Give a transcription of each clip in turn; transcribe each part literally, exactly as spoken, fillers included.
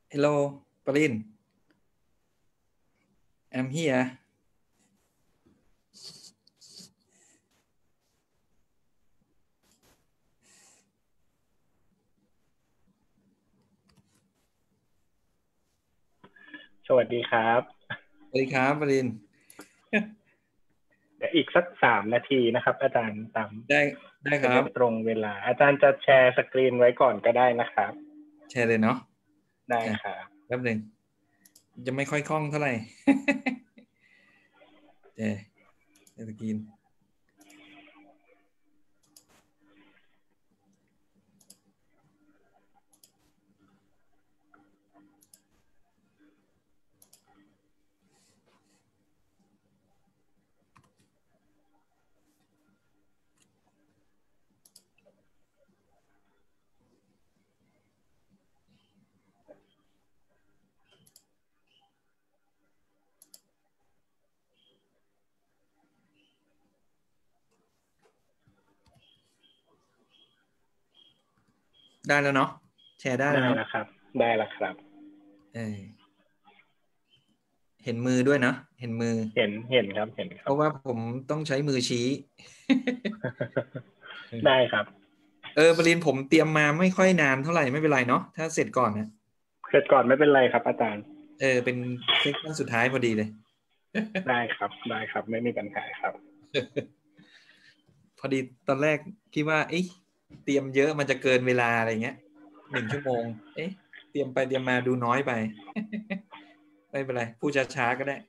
Hello ปริน I'm here สวัสดีครับสวัสดีครับปรินเดี๋ยวอีกสักสามนาทีนะครับอาจารย์ตามได้ได้คจะรัได้บตรงเวลา อาจารย์จะแชร์สกรีนไว้ก่อนก็ได้นะครับแชร์เลยเนาะได้ครับแป๊บหนึ่งจะไม่ค่อยคล่องเท่าไหร่ แชร์สกรีนได้แล้วเนาะแชร์ได้แล้วได้เนาะแล้วครับ ได้แล้วครับเออเห็นมือด้วยนะเห็นมือเห็นเห็นครับเห็นคเพรับราะว่าผมต้องใช้มือชี้ได้ครับเออปรินผมเตรียมมาไม่ค่อยนานเท่าไหร่ไม่เป็นไรเนาะถ้าเสร็จก่อนนะเสร็จก่อนไม่เป็นไรครับอาจารย์เออเป็นเซสชั่นสุดท้ายพอดีเลยได้ครับได้ครับไม่มีปัญหาครับพอดีตอนแรกคิดว่าเอ๊ะเตรียมเยอะมันจะเกินเวลาอะไรเงี้ยหนึ่งชั่วโมงเอ๊ะเตรียมไปเตรียมมาดูน้อยไป ไม่เป็นไรพูดช้าๆก็ได้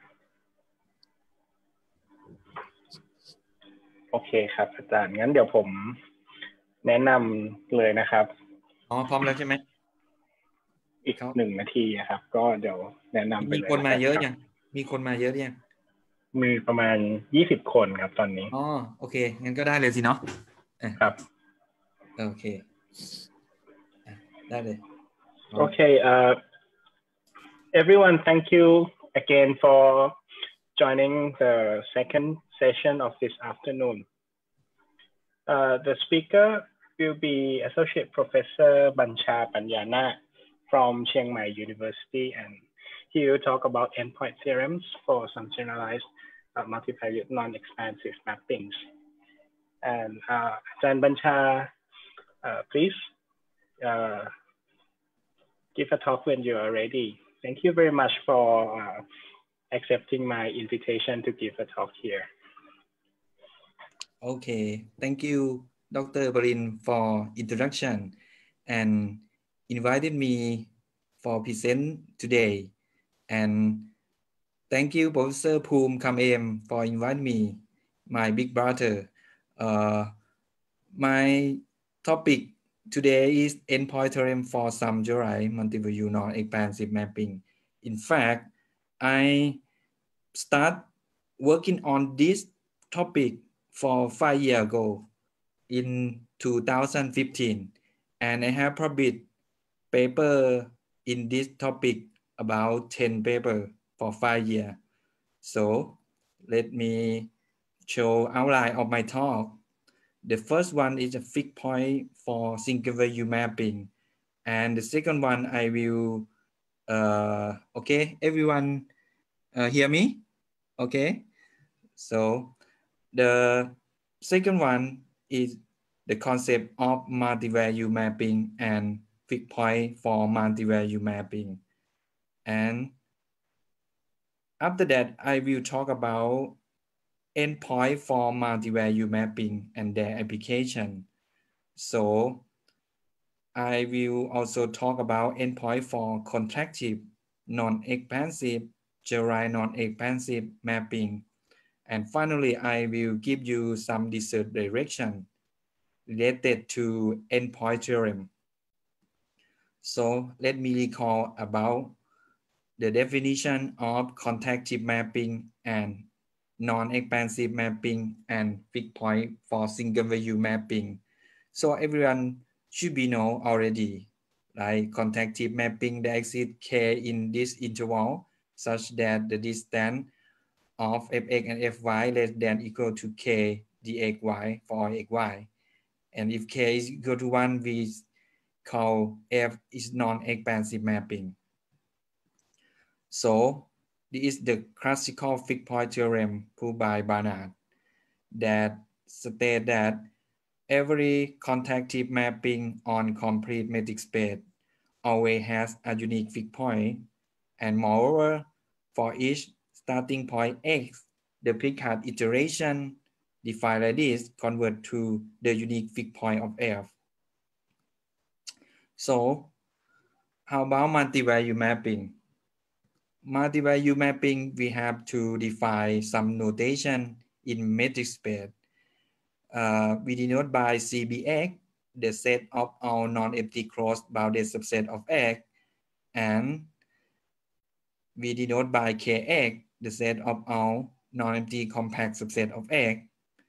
โอเคครับอาจารย์งั้นเดี๋ยวผมแนะนำเลยนะครับอ๋อพร้อมแล้วใช่ไหมอีกหนึ่งนาทีครับ ก็เดี๋ยวแนะนำไปมีเลยคนมาเยอะครับยังมีคนมาเยอะยังมีประมาณยี่สิบคนครับตอนนี้อ๋อโอเคงั้นก็ได้เลยสิเนาะอ่ะครับโอเคอ่ะได้เลย Okay, uh, everyone, thank you again for joining the second session of this afternoon. Uh, the speaker will be Associate Professor Bancha Panyana from Chiang Mai University, and he will talk about endpoint theorems for some generalized uh, multivariate non-expansive mappings. And uh, Ajahn Bancha, uh, please uh, give a talk when you are ready. Thank you very much for uh, accepting my invitation to give a talk here. Okay, thank you, Doctor Barin, for introduction and invited me for present today. And thank you, Professor Poom Kam-em, for inviting me, my big brother. Uh, my topic today is endpoint theorem for some generalized multivariate non-expansive mapping. In fact, I start working on this topic for five years ago in two thousand fifteen, and I have published paper in this topic about ten paper for five years. So let me show outline of my talk. The first one is a fixed point for single value mapping, and the second one I will uh, okay everyone uh, hear me okay so the second one is the concept of multi-value mapping and fixed point for multi-value mapping. And after that, I will talk about endpoint for multi-value mapping and their application. So I will also talk about endpoint for contractive, non-expansive, generalized non-expansive mapping. And finally, I will give you some research direction related to endpoint theorem. So let me recall about the definition of contractive mapping and non-expansive mapping and fixed point for single value mapping. So everyone should be know already, like contractive mapping that exists k in this interval such that the distance of fx and fy less than equal to k dxy for xy. And if k is equal to one, we called F is non-expansive mapping. So this is the classical fixed point theorem proved by Barnard that states that every contactive mapping on complete metric space always has a unique fixed point, and moreover, for each starting point X, the Picard iteration defined like this convert to the unique fixed point of F. So how about multi-value mapping? Multi-value mapping, we have to define some notation in metric space. Uh, we denote by C B X, the set of all non-empty closed bounded subset of X, and we denote by K X, the set of all non-empty compact subset of X.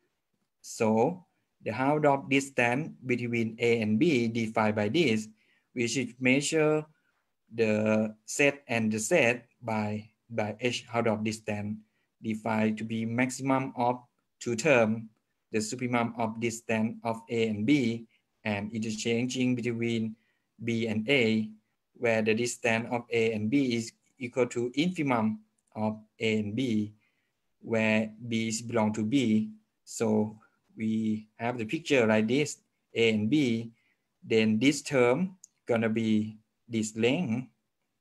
So the Hausdorff distance between A and B defined by this, we should measure the set and the set by, by H Hausdorff distance defined to be maximum of two terms, the supremum of distance of A and B, and interchanging between B and A, where the distance of A and B is equal to infimum of A and B, where B is belong to B. So we have the picture like this, A and B, then this term gonna be this length,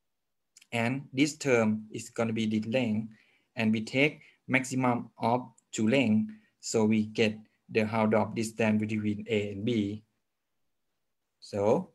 and this term is gonna be this length, and we take maximum of two lengths, so we get the Hausdorff distance between A and B. So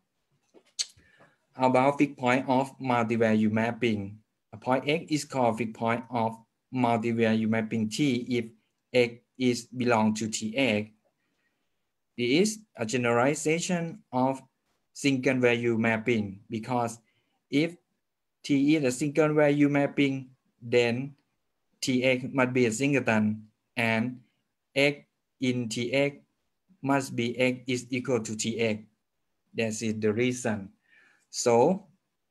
how about fixed point of multi-value mapping? A point X is called fixed point of multi-value mapping T if X is belong to T X. It is a generalization of single value mapping, because if T is a single value mapping, then T X must be a singleton, and X in T X must be X is equal to T X. That is the reason. So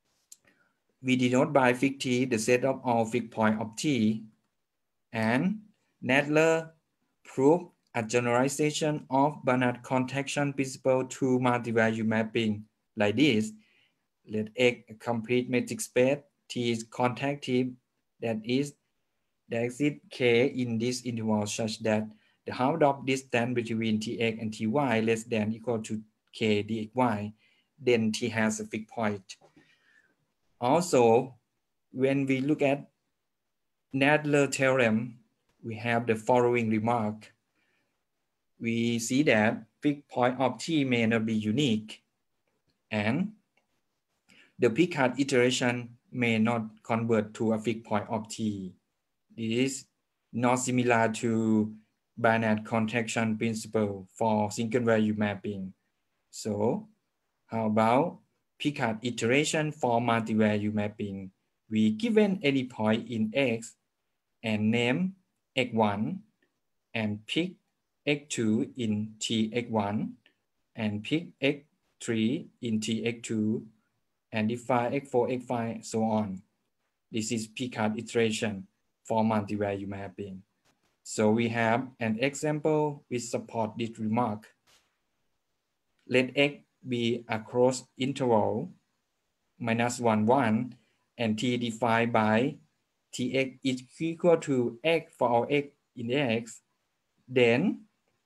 we denote by fixed T the set of all fixed points of T, and Nadler proved a generalization of Banach contraction principle to multi-value mapping like this. Let X a complete metric space, T is contactive, that is, there exists K in this interval such that the Hausdorff distance between Tx and Ty less than equal to K dxy, then T has a fixed point. Also, when we look at Nadler theorem, we have the following remark. We see that fixed point of T may not be unique, and the Picard iteration may not convert to a fixed point of T. This is not similar to Banach contraction principle for single value mapping. So how about Picard iteration for multi-value mapping? We given any point in X and name X one and pick X two in T X one and pick X three in T X two and define X four, X five, so on. This is Picard iteration for multi-value mapping. So we have an example which support this remark. Let X be a closed interval minus one, one, and T defined by Tx is equal to X for all X in X. Then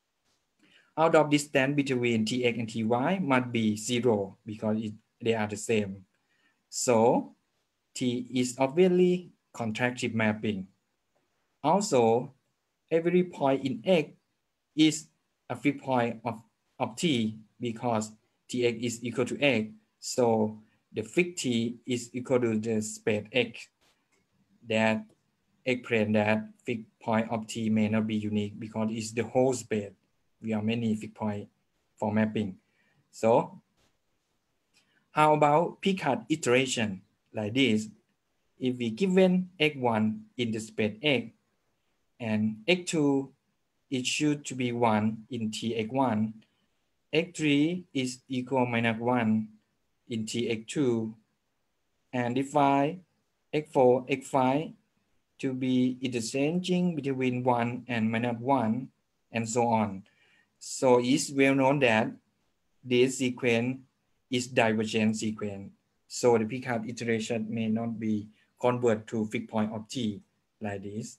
out of distance between Tx and Ty must be zero because it, they are the same. So T is obviously contractive mapping. Also, every point in X is a fixed point of, of T because Tx is equal to X. So the fixed T is equal to the space X. That explains that fixed point of T may not be unique because it's the whole space. We have many fixed points for mapping. So how about Picard iteration like this? If we given X one in the space X and X two it should to be one in T X one, X three is equal minus one in T X two, and define X four, X five to be interchanging between one and minus one, and so on. So it's well known that this sequence is divergent sequence. So the Picard iteration may not be converted to fixed point of T like this.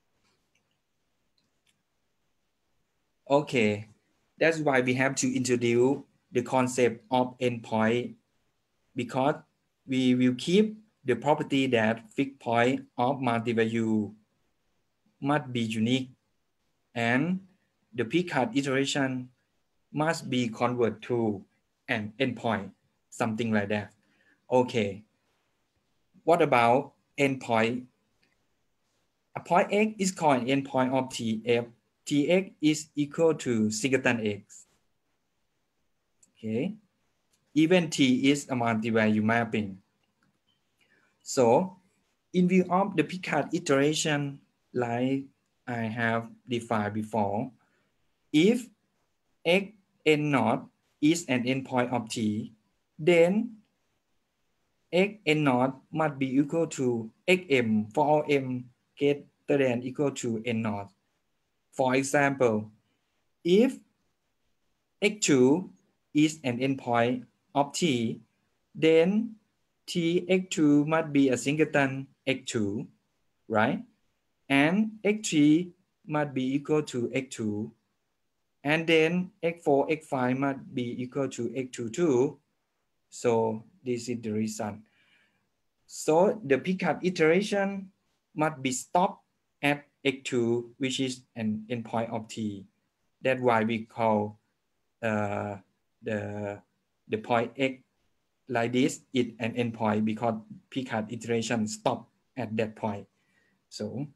Okay, that's why we have to introduce the concept of endpoint, because we will keep the property that fixed point of multi-value must be unique, and the Picard iteration must be converted to an endpoint, something like that. Okay, what about endpoint? A point x is called an endpoint of T if Tx is equal to singleton x. Okay, even T is a multi-value mapping. So, in view of the Picard iteration, like I have defined before, if x n naught is an endpoint of T, then x n naught must be equal to xm for all m greater than equal to n naught. For example, if x two is an endpoint of T, then T x two must be a singleton x two, right? And x three must be equal to x two. And then x four, x five must be equal to x two too. So this is the reason. So the Picard iteration must be stopped at x two, which is an endpoint of T. That's why we call uh, the, the point x like this is an endpoint, because Picard iteration stop at that point. So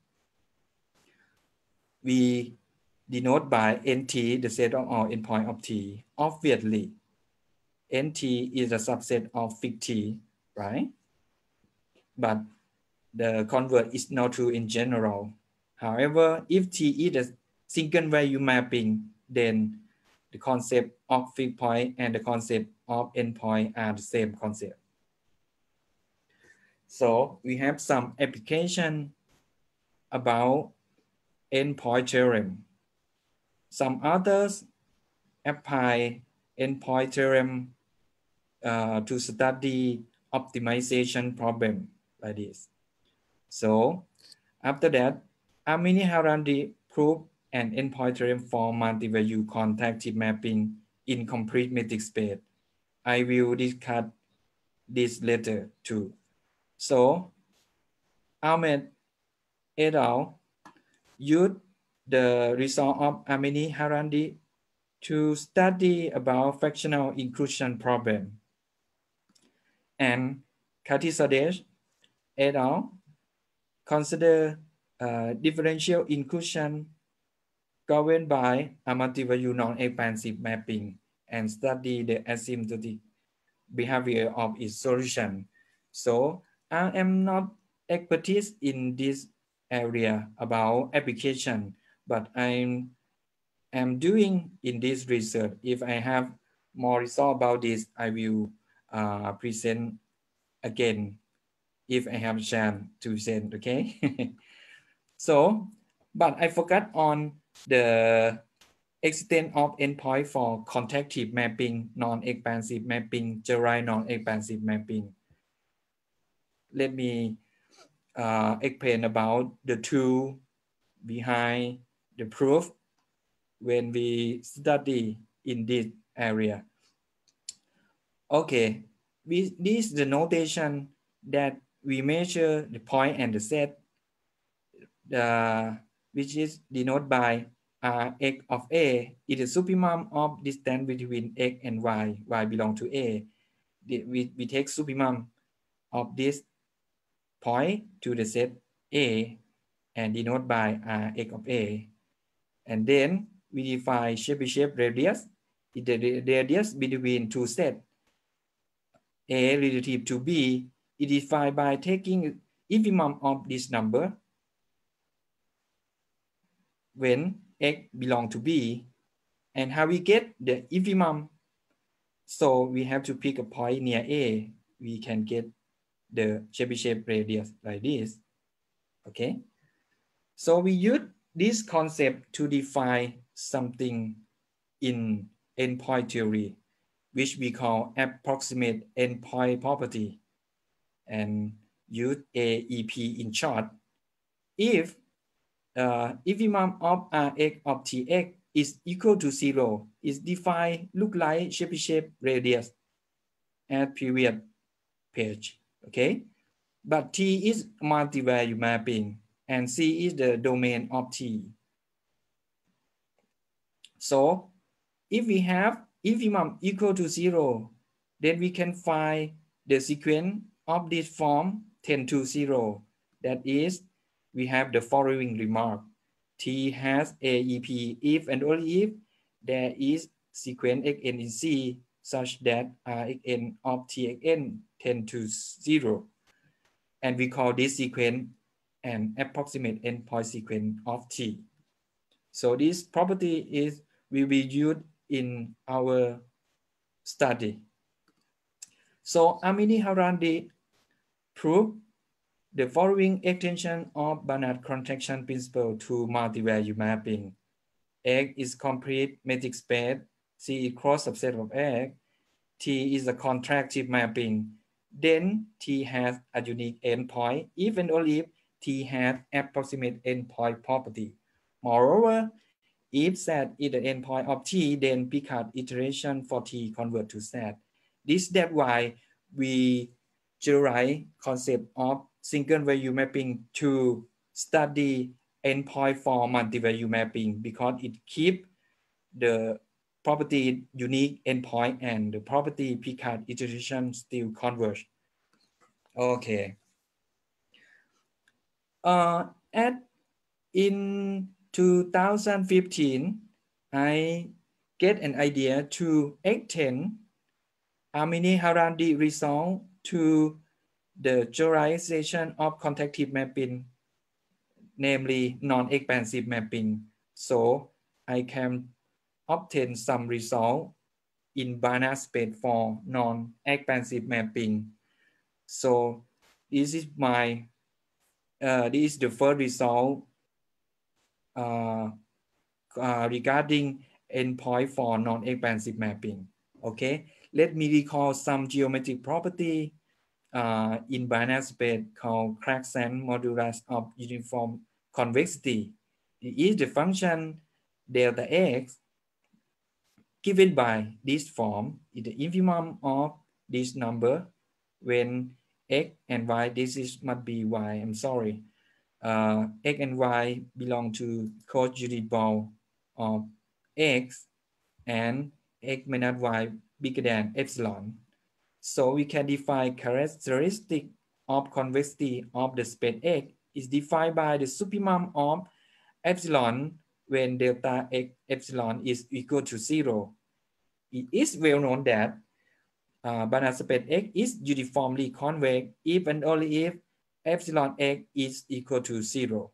we denote by nt the set of all endpoint of T. Obviously, nt is a subset of fixed T, right? But the convert is not true in general. However, if T is a single value mapping, then the concept of fixed point and the concept of endpoint are the same concept. So we have some application about endpoint theorem. Some others apply endpoint theorem uh, to study optimization problem like this. So after that, Amini-Harandi proved an endpoint theorem for multi-value contactive mapping in complete metric space. I will discuss this later too. So Ahmed et al. Used the result of Amini-Harandi to study about fractional inclusion problem. And Khatisades et al. Consider uh, differential inclusion governed by a multi-value non-expansive mapping and study the asymptotic behavior of its solution. So I am not expertise in this area about application, but I'm am doing in this research. If I have more result about this, I will uh, present again if I have a chance to present, okay? So, but I forgot on the extent of endpoint for contactive mapping, non-expansive mapping, general non-expansive mapping. Let me uh, explain about the tool behind the proof when we study in this area. Okay, we, this is the notation that we measure the point and the set, uh, which is denoted by uh, x of a is the supremum of distance between x and y, y belong to a. The, we, we take supremum of this point to the set a and denote by uh, x of a. And then we define Chebyshev radius, the radius between two sets A relative to B is defined by taking infimum of this number when x belong to B. And how we get the infimum? So we have to pick a point near A. We can get the Chebyshev radius like this. Okay. So we use this concept to define something in endpoint theory. which we call approximate endpoint property, and use A E P in short. If uh, infimum of Rx of Tx is equal to zero, is defined look like Chebyshev radius at previous page. Okay, but T is multi-value mapping and C is the domain of T. So if we have infimum equal to zero, then we can find the sequence of this form tend to zero. That is, we have the following remark. T has A E P if and only if there is sequence Xn in C such that Rxn of Txn tend to zero. And we call this sequence an approximate endpoint sequence of T. So this property is will be used in our study. So Amini-Harandi proved the following extension of Banach contraction principle to multi-value mapping. X is complete metric space, C is cross subset of X, T is a contractive mapping. Then T has a unique endpoint, if and only if T has approximate endpoint property. Moreover, if Z is the endpoint of T, then Picard iteration for T convert to Z. This is why we generalize concept of single value mapping to study endpoint for multi-value mapping, because it keeps the property unique endpoint and the property Picard iteration still converge. Okay. Uh, at in two thousand fifteen, I get an idea to extend Amini-Harandi result to the generalization of contactive mapping, namely non-expansive mapping. So I can obtain some result in Banach space for non-expansive mapping. So this is my, uh, this is the first result uh, uh, regarding endpoint for non-expansive mapping. Okay, let me recall some geometric property uh, in Banach space called Craxan modulus of uniform convexity. It is the function delta x given by this form is the infimum of this number when x and y, this is must be y, I'm sorry. Uh, x and y belong to co-unit ball of x and x minus y bigger than epsilon. So we can define characteristic of convexity of the space X is defined by the supremum of epsilon when delta X epsilon is equal to zero. It is well known that uh, Banach space X is uniformly convex if and only if epsilon X is equal to zero.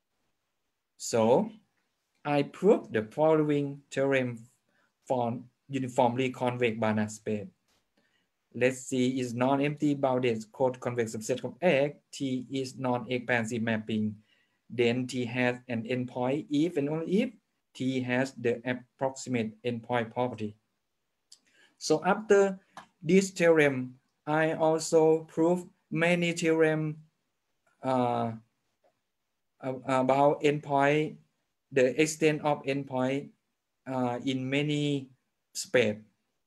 So I prove the following theorem for uniformly convex Banach space. Let's see, is non-empty bounded code-convex subset of X. T is non-expansive mapping. Then T has an endpoint if and only if T has the approximate endpoint property. So after this theorem, I also prove many theorems uh, about endpoint, the extent of endpoint uh, in many space.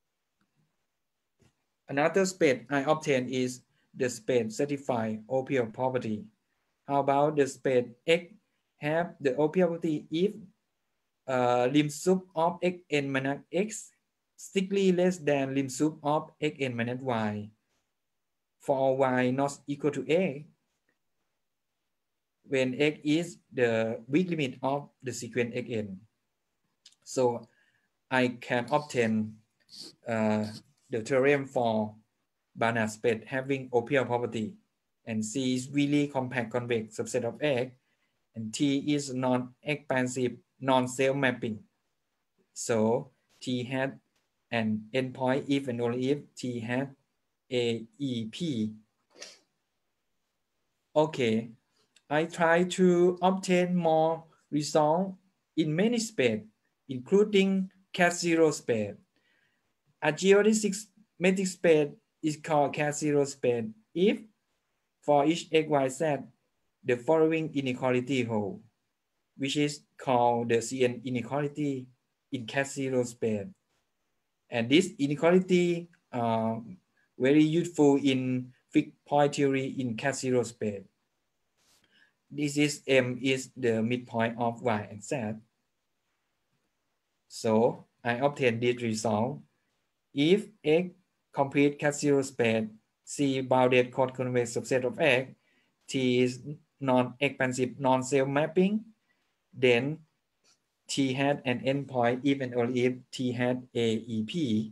Another space I obtained is the space satisfy O P L property. How about the space X have the O P L property if uh, lim sub of xn minus x strictly less than lim sub of xn minus y for y not equal to a, when x is the weak limit of the sequence xn. So I can obtain uh, the theorem for Banach space having O P L property, and C is really compact convex subset of X, and T is non-expansive non-self mapping. So T has an endpoint if and only if T has A E P. Okay, I try to obtain more results in many space, including cat zero space. A geodesic metric space is called Cat-zero space if for each x, y, z, the following inequality holds, which is called the C N inequality in Cat-zero space. And this inequality uh, very useful in fixed point theory in Cat-zero space. This is M is the midpoint of Y and Z. So I obtain this result. If X complete Cat-zero space, C bounded code-convex subset of X, T is non-expansive non-self-mapping, then T had an endpoint if and only if T had A E P.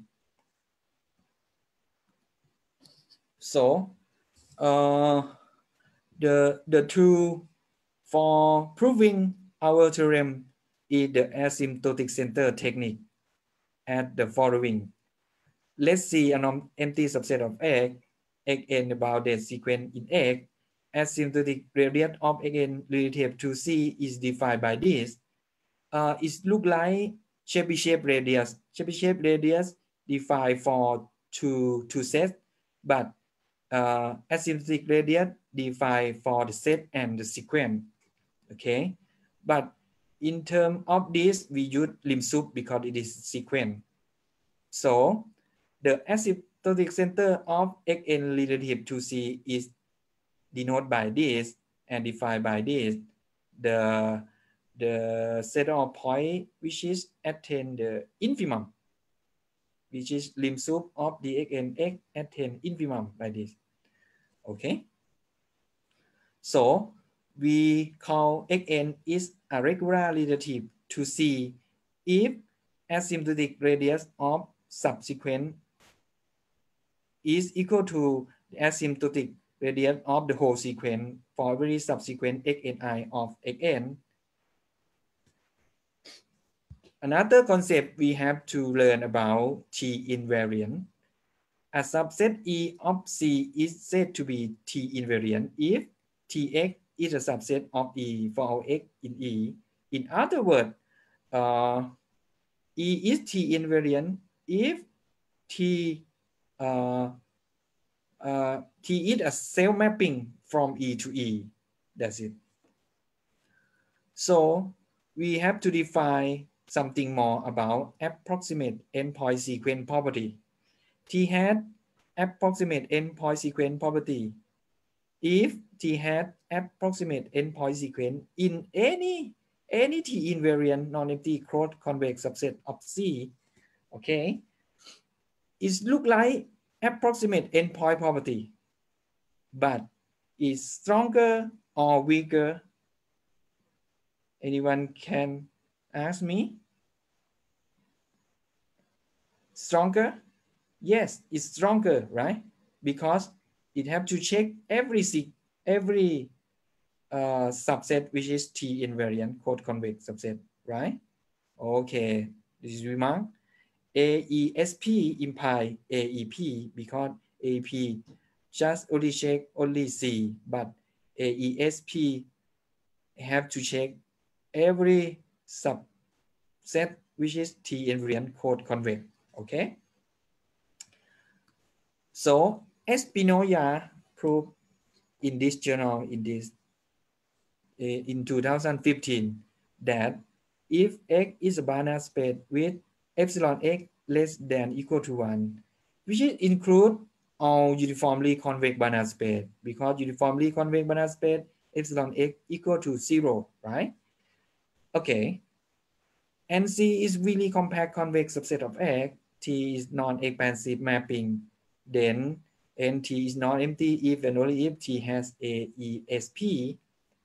So uh, the, the tool for proving our theorem is the asymptotic center technique at the following. Let's see an empty subset of X, Xn about the sequence in X. Asymptotic gradient of Xn relative to C is defined by this. Uh, it looks like Chebyshev radius. Chebyshev radius defined for two, two sets, but uh, asymptotic gradient defined for the set and the sequence. Okay, but in terms of this, we use lim sup because it is sequence. So the asymptotic center of Xn relative to C is denoted by this and defined by this. The, the set of point which is attain the infimum, which is lim sup of the Xnx attain infimum by this. Okay. So we call Xn is a regular relative to C if asymptotic radius of subsequent is equal to the asymptotic radius of the whole sequence for every subsequent xni of xn. Another concept we have to learn about T invariant. A subset E of C is said to be T invariant if Tx is a subset of E for all x in E. In other words, uh, E is T invariant if T uh, uh, T is a self-mapping from E to E. That's it. So we have to define something more about approximate endpoint sequence property. T had approximate endpoint sequence property. If T had approximate endpoint sequence in any any T invariant non-empty closed-convex subset of C, okay, it looks like approximate endpoint property, but is stronger or weaker? Anyone can ask me? Stronger? Yes, it's stronger, right? Because it have to check every every uh, subset which is T invariant closed-convex subset, right? Okay, this is remark. A E S P imply A E P because A E P just only check only C, but A E S P have to check every subset which is T invariant closed-convex. Okay. So Espinosa proved in this journal in this uh, in two thousand fifteen that if X is a Banach space with epsilon X less than equal to one, which include all uniformly convex Banach space, because uniformly convex Banach space epsilon X equal to zero, right? Okay. N C is really compact convex subset of X. T is non-expansive mapping. Then N T is non-empty if and only if T has A E S P.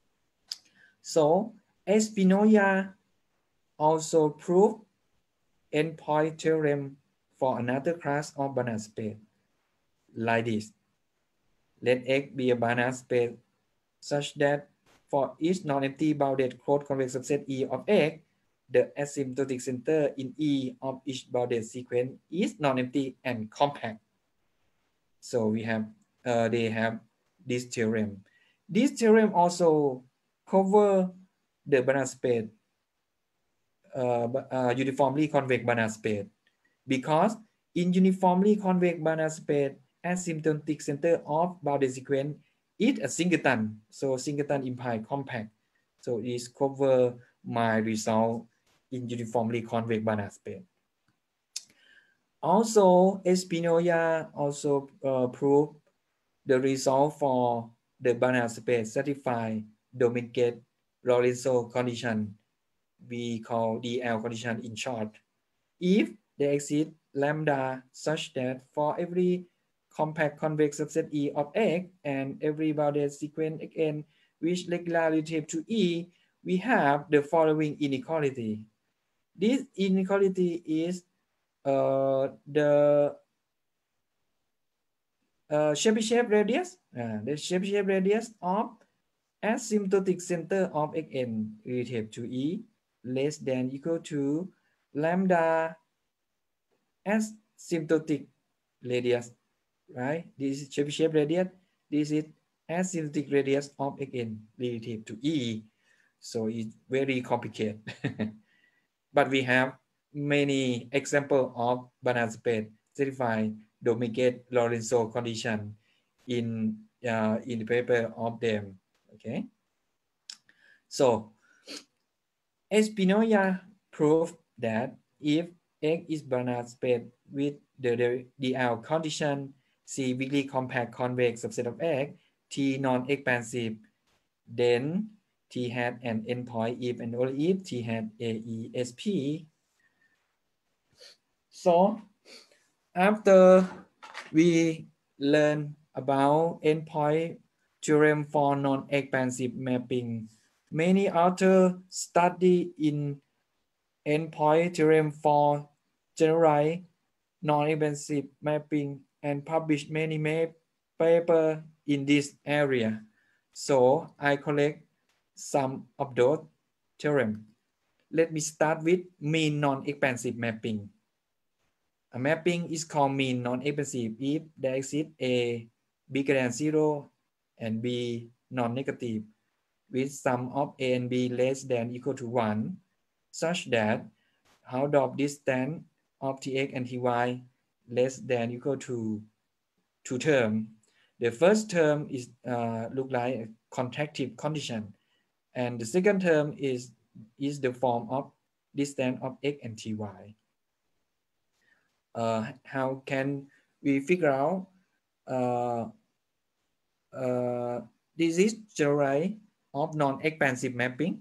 So Espinosa also proved endpoint theorem for another class of Banach space like this. Let X be a Banach space such that for each non-empty bounded closed-convex subset E of X, the asymptotic center in E of each bounded sequence is non-empty and compact. So we have, uh, they have this theorem. This theorem also cover the Banach space, uh, uh, uniformly convex Banach space, because In uniformly convex Banach space, asymptotic center of bounded sequence is a singleton. So singleton implies compact. So it is cover my result in uniformly convex Banach space. Also, Espinosa also uh, proved the result for the Banach space satisfy Dominguez-Lorenzo condition we call D L condition in short. If they exceed lambda such that for every compact convex subset E of X and every bounded sequence Xn which regular relative to E, we have the following inequality. This inequality is uh, the uh, Chebyshev radius, uh, the Chebyshev radius of asymptotic center of Xn relative to E less than equal to lambda asymptotic radius, right? This is Chebyshev radius. This is asymptotic radius of Xn relative to E. So it's very complicated. But we have many examples of Banach space satisfying Dominguez-Lorenzo condition in uh, in the paper of them. Okay. So Espinosa proved that if X is Banach space with the, the D L condition C weakly compact convex subset of X, T non-expansive, then T had an endpoint if and only if T had A E S P. So after we learn about endpoint theorem for non-expansive mapping, many authors study in endpoint theorem for generalized non-expansive mapping and publish many papers in this area. So I collect some of those theorems. Let me start with mean non-expansive mapping. A mapping is called mean non-expansive if there exists A bigger than zero and B non-negative with sum of A and B less than equal to one, such that out of distance of Tx and Ty less than equal to two terms. The first term is uh, look like a contractive condition, and the second term is is the form of distance of X and Ty. Uh, how can we figure out uh, uh, this is generalized of non-expansive mapping?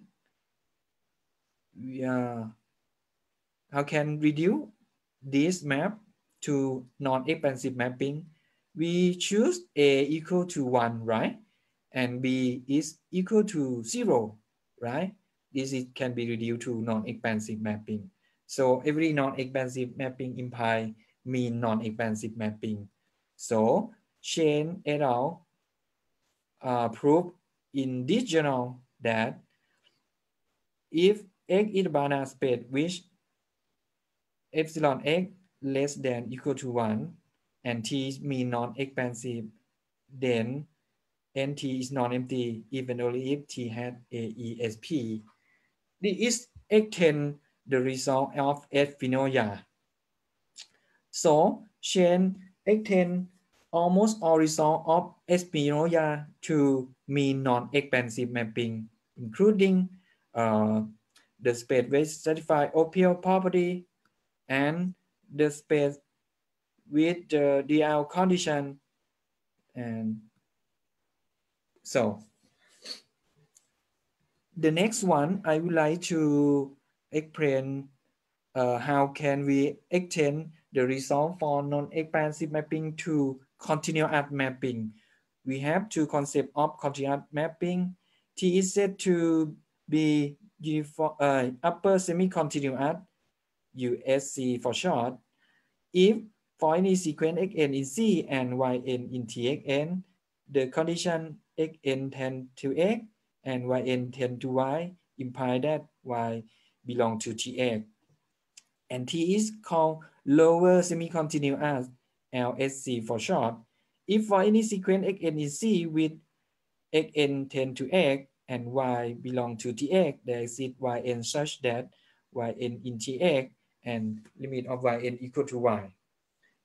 We, uh, how can we reduce this map to non-expansive mapping? We choose A equal to one, right? And B is equal to zero, right? This is, can be reduced to non-expansive mapping. So every non-expansive mapping implies mean non-expansive mapping. So Chen et al. Uh, proved in this journal that if X is a Banach space which epsilon X less than equal to one and T is mean non-expansive, then N T is non-empty even only if T had A E S P. This is extend the result of Espinosa. So Chen extend almost all result of Espinosa to mean non-expansive mapping, including uh, the space which satisfy Opio property and the space with the D L condition. And so the next one, I would like to explain uh, how can we extend the result for non-expansive mapping to continuous mapping. We have two concepts of continuous mapping. T is said to be uniform, uh, upper semi-continuous, U S C for short, if for any sequence Xn in C and Yn in Txn, the condition Xn tend to X and Yn tend to Y imply that Y belong to Tx. And T is called lower semi-continuous, L S C for short. If for any sequence Xn in C with Xn tend to X and Y belong to Tx, there exists Yn such that Yn in Tx and limit of Yn equal to Y.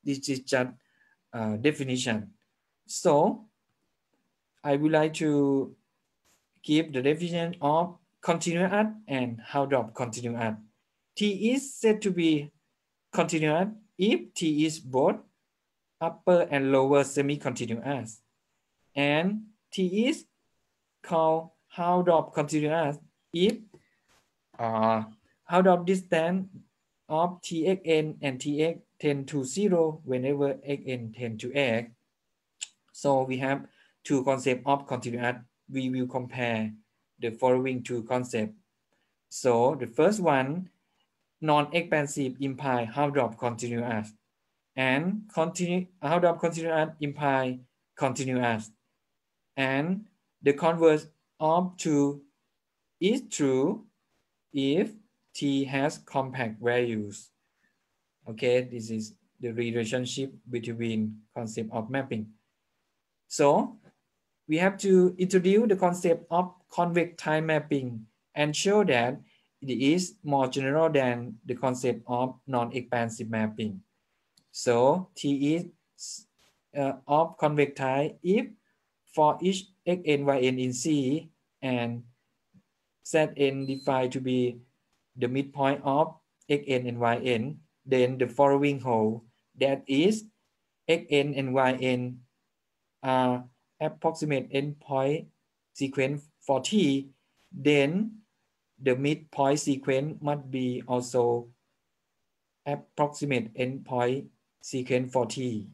this is just uh, definition. So I would like to give the definition of continuous and Haudop continuous. T is said to be continuous if T is both upper and lower semi-continuous, and T is called Haudop continuous if uh, Haudop distance of Txn and Tx tend to zero whenever Xn tend to X. So we have two concepts of continuous. We will compare the following two concepts. So the first one, non-expansive imply Haudop continuous, and continue Haudop continuous imply continuous, and the converse of two is true if T has compact values. Okay, this is the relationship between concept of mapping. So we have to introduce the concept of convex time mapping and show that it is more general than the concept of non-expansive mapping. So T is uh, of convex type if for each xn, yn in C and Zn defined to be the midpoint of xn and yn, then the following whole, that is xn and yn are approximate endpoint sequence for T, then the midpoint sequence must be also approximate endpoint sequence for T.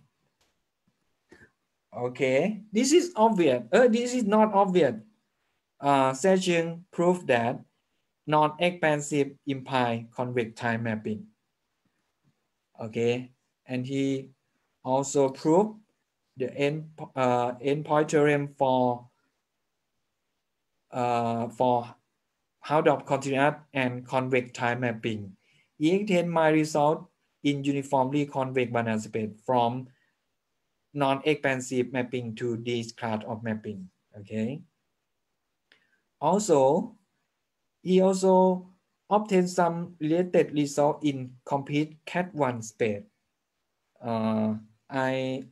Okay, this is obvious. Uh, this is not obvious. Uh, Sejong proved that non-expansive imply convex time mapping. Okay, and he also proved the end uh, endpoint theorem for uh, for Haudop continuous and convex time mapping. He extend my result in uniformly convex banana space from non-expansive mapping to this class of mapping. Okay. Also, he also obtained some related result in complete cat one space. Uh, I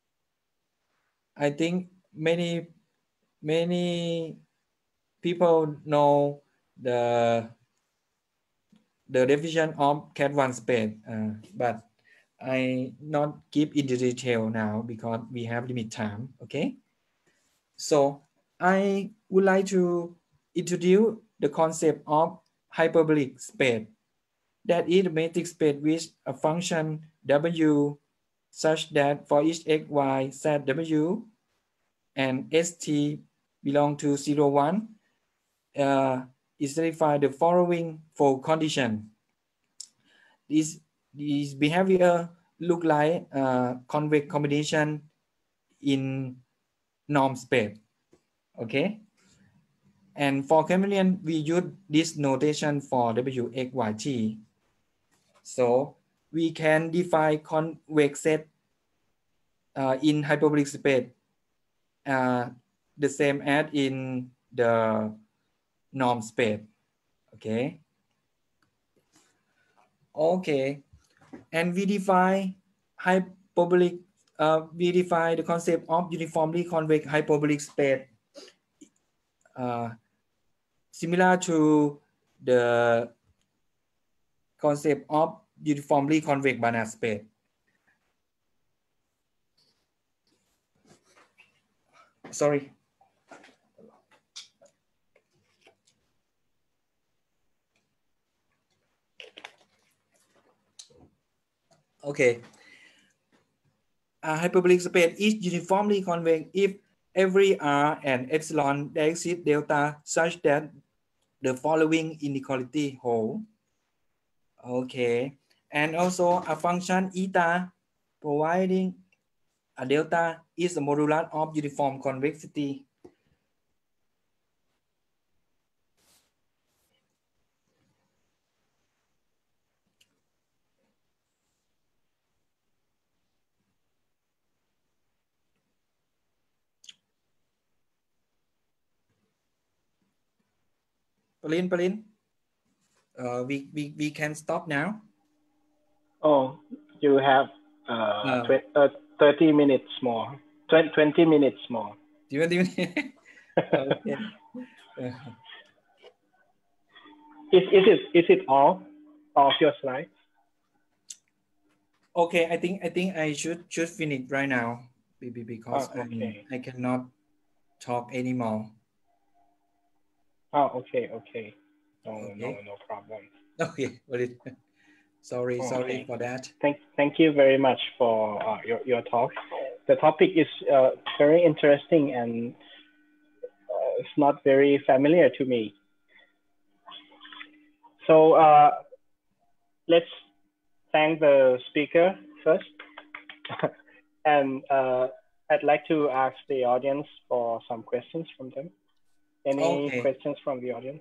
I think many many people know the the definition of cat one space, uh, but I not give into detail now because we have limited time. Okay, so I would like to introduce the concept of hyperbolic space. That is the metric space with a function W such that for each x, y, z, w and st belong to zero, one, uh, is satisfy the following four condition. This, this behavior look like a convex combination in norm space. Okay. And for chameleon, we use this notation for W, X, Y, T. So we can define convex set uh, in hyperbolic space uh, the same as in the norm space. Okay. Okay. And we define hyperbolic, uh, we define the concept of uniformly convex hyperbolic space uh, similar to the concept of uniformly convex banana space. Sorry. Okay. A hyperbolic space is uniformly convex if every R and epsilon that exceeds delta such that the following inequality hold. Okay. And also a function eta providing a delta is a modulus of uniform convexity. Pauline, Pauline, uh, we, we, we can stop now. Oh, you have uh, Uh, tw uh, thirty minutes more, twenty minutes more. twenty minutes. Okay. Uh, Is, is it is it all of your slides? okay, I think I think I should should finish right now because Oh, okay. I I cannot talk anymore. Oh, okay, okay. No, no, Okay. no problem. Okay. Sorry, Okay. sorry for that. Thank, thank you very much for uh, your your talk. The topic is uh, very interesting and uh, it's not very familiar to me. So uh, let's thank the speaker first. And uh, I'd like to ask the audience for some questions from them. Any Okay. questions from the audience?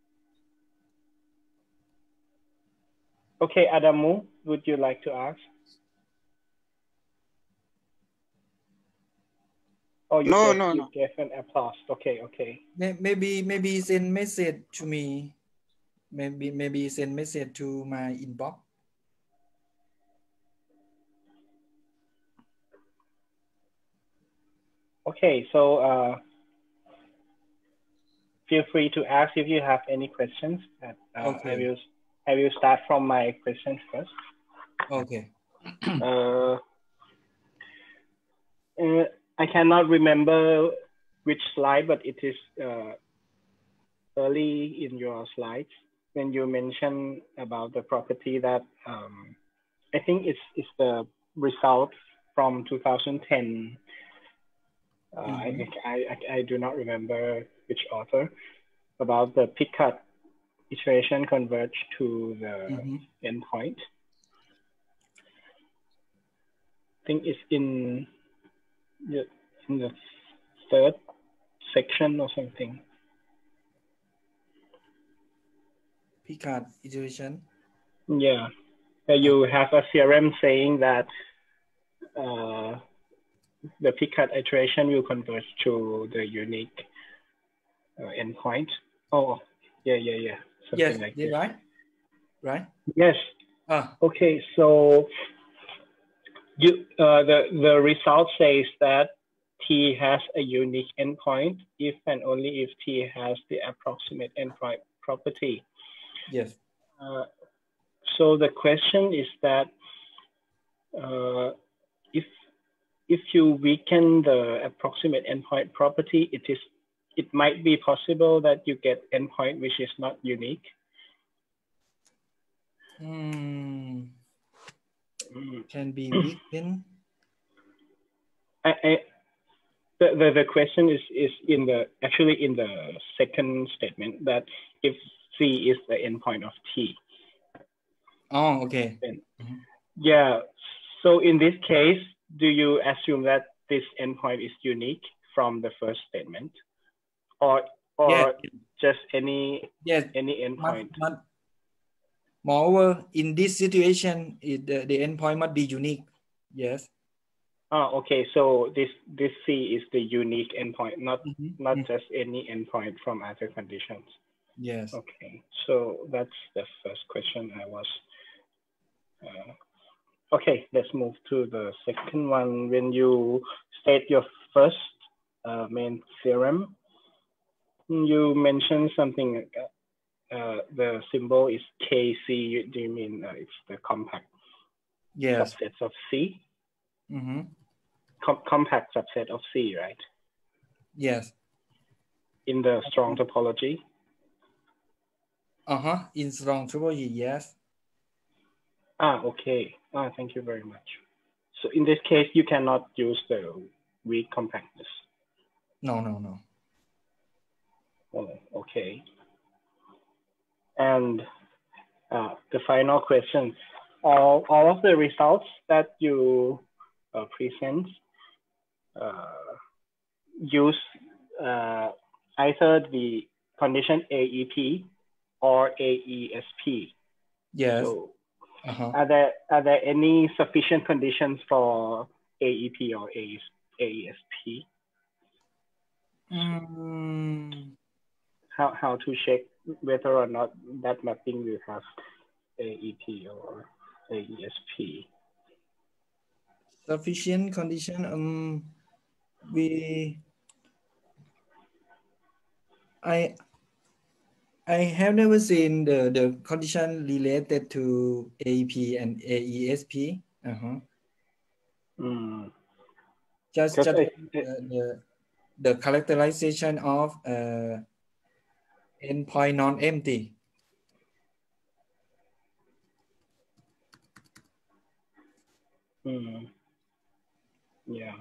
Okay, Adamu, would you like to ask? Oh, you No, gave, no, you no. gave an applause. Okay, okay. Maybe maybe send message to me. Maybe maybe send message to my inbox. Okay, so uh, feel free to ask if you have any questions. Uh, Okay. I will I will start from my questions first. Okay. uh, uh, I cannot remember which slide, but it is uh, early in your slides when you mentioned about the property that um, I think it's, it's the result from two thousand ten. Uh, mm-hmm. I, I, I do not remember which author, about the Picard iteration converge to the mm-hmm. endpoint. I think it's in the, in the third section or something. Picard iteration? Yeah. Uh, you have a theorem saying that uh, the Picard iteration will converge to the unique uh, endpoint. Oh, yeah, yeah, yeah. Something yes, like this. Right? Right? Yes. Ah. Okay, so you uh, the, the result says that T has a unique endpoint if and only if T has the approximate endpoint property. Yes. Uh, so the question is that uh, if if you weaken the approximate endpoint property, it is it might be possible that you get endpoint which is not unique. Hmm. Can be weakened. I, I, the, the the question is is in the actually in the second statement that if C is the endpoint of T. Oh, okay. Then, mm-hmm. Yeah. So in this case, do you assume that this endpoint is unique from the first statement, or or yes. just any yes. any endpoint? But, but, moreover, in this situation, it, the, the endpoint must be unique. Yes. Oh, okay. So this this C is the unique endpoint, not mm-hmm. not mm-hmm. just any endpoint from other conditions. Yes. Okay. So that's the first question I was. Uh, okay, let's move to the second one. When you state your first uh, main theorem, you mentioned something. Uh, uh, the symbol is K C. Do you mean uh, it's the compact yes. subsets of C? Mm-hmm. Com compact subset of C, right? Yes. In the strong topology? Uh-huh. In strong topology, yes. Ah, okay. Ah, thank you very much. So in this case, you cannot use the weak compactness. No, no, no. Oh, okay. And uh, the final question, all, all of the results that you uh, present uh, use uh, either the condition A E P or A E S P. Yes. So uh-huh. are there are there any sufficient conditions for A E P or A E S P? Mm. How how to check whether or not that mapping will have A E P or A E S P? sufficient condition um we I I have never seen the the condition related to A E P and A E S P uh-huh. mm. just just just I, the, the the characterization of uh, endpoint non-empty. mm. Yeah,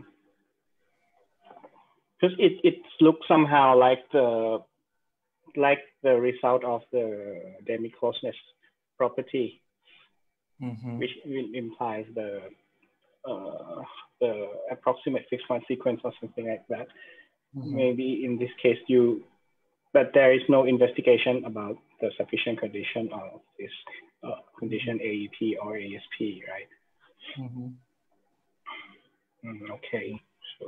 because it it looks somehow like the like the result of the demi-closeness property, mm-hmm. which implies the uh, the approximate fixed point sequence or something like that. Mm-hmm. Maybe in this case you, but there is no investigation about the sufficient condition of this uh, condition A E P or A S P, right? Mm-hmm. Mm, okay, so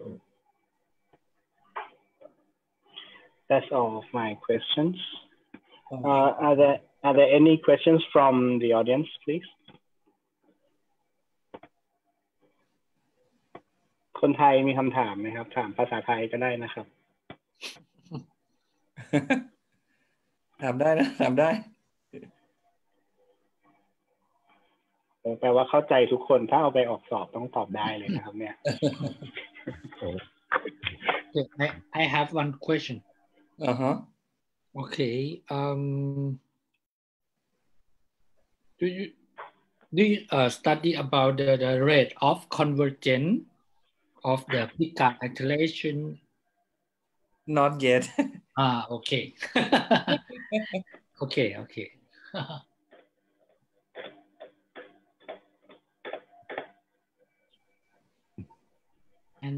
that's all of my questions. Okay. Uh, are there are there any questions from the audience, please? คนไทยมีคำถามไหมครับถามภาษาไทยก็ได้นะครับถามได้นะถามได้แปลว่าเข้าใจทุกคนถ้าเอาไปออกสอบต้องตอบได้เลยนะครับเนี่ย Okay, I, I have one question. Uh-huh. Okay. Um, do you do you uh, study about the, the rate of convergence of the Picard acceleration? Not yet. Ah, okay. okay, okay. and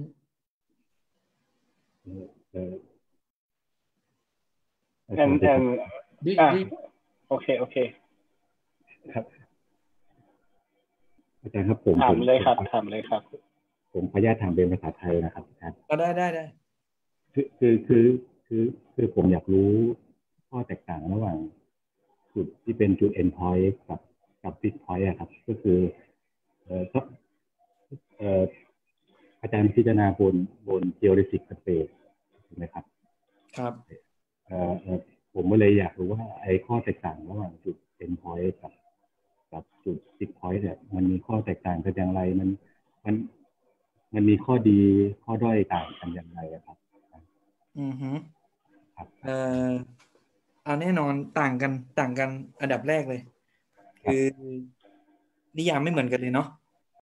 and and do, ah, do you, okay okay ครับอาจารย์ครับผมถามเลยครับถามเลยครับผมขออนุญาตถามเป็นภาษาไทยนะครับอาจารย์ได้ได้ได้คือคือคือคือคือผมอยากรู้ข้อแตกต่างระหว่างจุดที่เป็นจุด end point กับกับ fixed point อะครับก็คือเอ่อเอ่ออาจารย์พิจารณาบนบน geodesic space ถูกไหมครับครับเอ่อผมก็เลยอยากรู้ว่าไอ้ข้อแตกต่างระหว่างจุด end point กับกับจุด fixed point เนี่ยมันมีข้อแตกต่างกันอย่างไรมันมันมันมีข้อดีข้อด้อยต่างกันอย่างไรครับอือฮึครับเอ่อเอาแน่นอนต่างกันต่างกันอันดับแรกเลยคือนิยามไม่เหมือนกันเลยเนาะ